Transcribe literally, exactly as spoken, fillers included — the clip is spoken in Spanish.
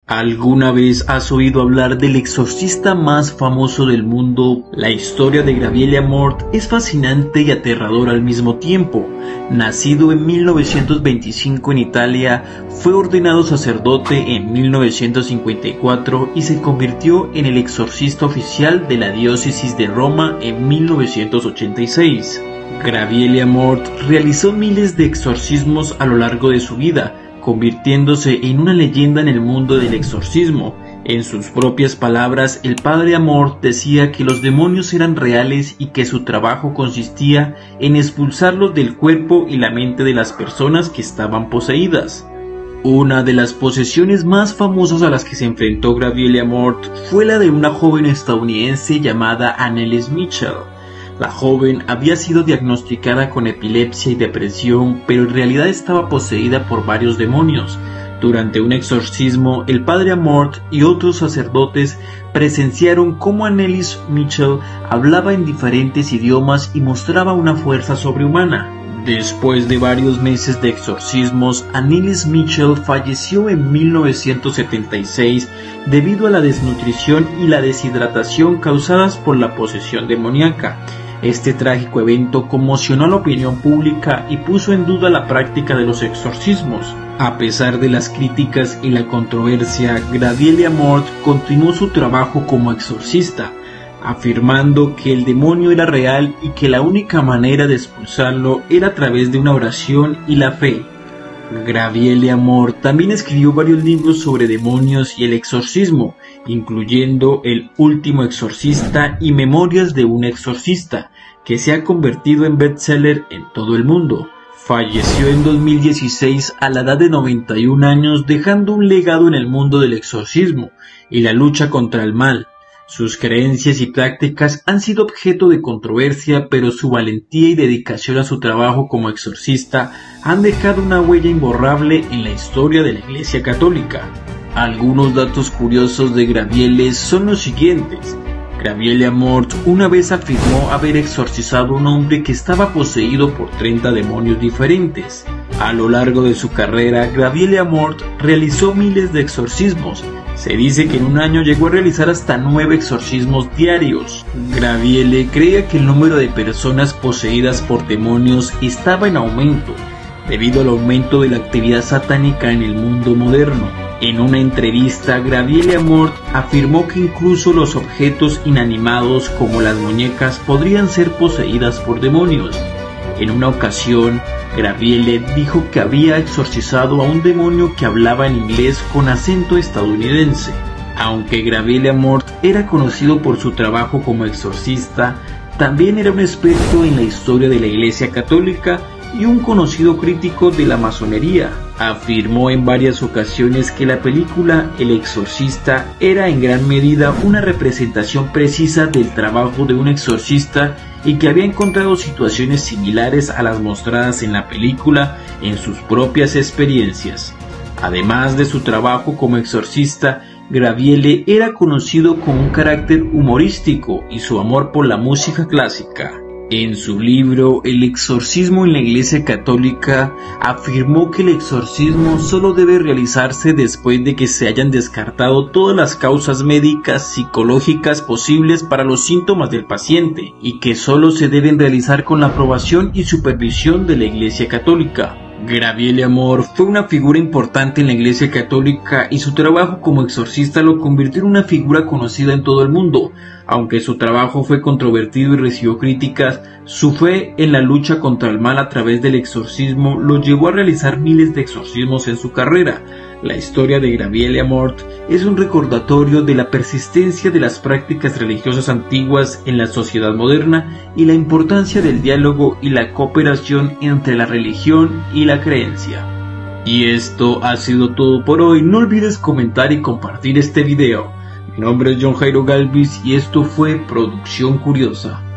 ¿Alguna vez has oído hablar del exorcista más famoso del mundo? La historia de Gabriele Amorth es fascinante y aterradora al mismo tiempo. Nacido en mil novecientos veinticinco en Italia, fue ordenado sacerdote en mil novecientos cincuenta y cuatro y se convirtió en el exorcista oficial de la diócesis de Roma en mil novecientos ochenta y seis. Gabriele Amorth realizó miles de exorcismos a lo largo de su vida, convirtiéndose en una leyenda en el mundo del exorcismo. En sus propias palabras, el padre Amorth decía que los demonios eran reales y que su trabajo consistía en expulsarlos del cuerpo y la mente de las personas que estaban poseídas. Una de las posesiones más famosas a las que se enfrentó Gabriele Amorth fue la de una joven estadounidense llamada Anneliese Michel. La joven había sido diagnosticada con epilepsia y depresión, pero en realidad estaba poseída por varios demonios. Durante un exorcismo, el padre Amorth y otros sacerdotes presenciaron cómo Anneliese Michel hablaba en diferentes idiomas y mostraba una fuerza sobrehumana. Después de varios meses de exorcismos, Anneliese Michel falleció en mil novecientos setenta y seis debido a la desnutrición y la deshidratación causadas por la posesión demoníaca. Este trágico evento conmocionó a la opinión pública y puso en duda la práctica de los exorcismos. A pesar de las críticas y la controversia, Gabriele Amorth continuó su trabajo como exorcista, afirmando que el demonio era real y que la única manera de expulsarlo era a través de una oración y la fe. Gabriele Amorth también escribió varios libros sobre demonios y el exorcismo, incluyendo El último exorcista y Memorias de un exorcista, que se ha convertido en bestseller en todo el mundo. Falleció en dos mil dieciséis a la edad de noventa y un años, dejando un legado en el mundo del exorcismo y la lucha contra el mal. Sus creencias y prácticas han sido objeto de controversia, pero su valentía y dedicación a su trabajo como exorcista han dejado una huella imborrable en la historia de la Iglesia Católica. Algunos datos curiosos de Gabriele son los siguientes. Gabriele Amorth una vez afirmó haber exorcizado a un hombre que estaba poseído por treinta demonios diferentes. A lo largo de su carrera, Gabriele Amorth realizó miles de exorcismos. Se dice que en un año llegó a realizar hasta nueve exorcismos diarios. Gabriele creía que el número de personas poseídas por demonios estaba en aumento, debido al aumento de la actividad satánica en el mundo moderno. En una entrevista, Gabriele Amorth afirmó que incluso los objetos inanimados como las muñecas podrían ser poseídas por demonios. En una ocasión, Gabriele dijo que había exorcizado a un demonio que hablaba en inglés con acento estadounidense. Aunque Gabriele Amorth era conocido por su trabajo como exorcista, también era un experto en la historia de la Iglesia Católica y un conocido crítico de la masonería. Afirmó en varias ocasiones que la película El Exorcista era en gran medida una representación precisa del trabajo de un exorcista y que había encontrado situaciones similares a las mostradas en la película en sus propias experiencias. Además de su trabajo como exorcista, Gabriele era conocido con un carácter humorístico y su amor por la música clásica. En su libro El exorcismo en la Iglesia Católica, afirmó que el exorcismo solo debe realizarse después de que se hayan descartado todas las causas médicas, psicológicas posibles para los síntomas del paciente, y que solo se deben realizar con la aprobación y supervisión de la Iglesia Católica. Gabriele Amorth fue una figura importante en la Iglesia Católica y su trabajo como exorcista lo convirtió en una figura conocida en todo el mundo. Aunque su trabajo fue controvertido y recibió críticas, su fe en la lucha contra el mal a través del exorcismo lo llevó a realizar miles de exorcismos en su carrera. La historia de Gabriele Amorth es un recordatorio de la persistencia de las prácticas religiosas antiguas en la sociedad moderna y la importancia del diálogo y la cooperación entre la religión y la creencia. Y esto ha sido todo por hoy. No olvides comentar y compartir este video. Mi nombre es John Jairo Galvis y esto fue Producción Curiosa.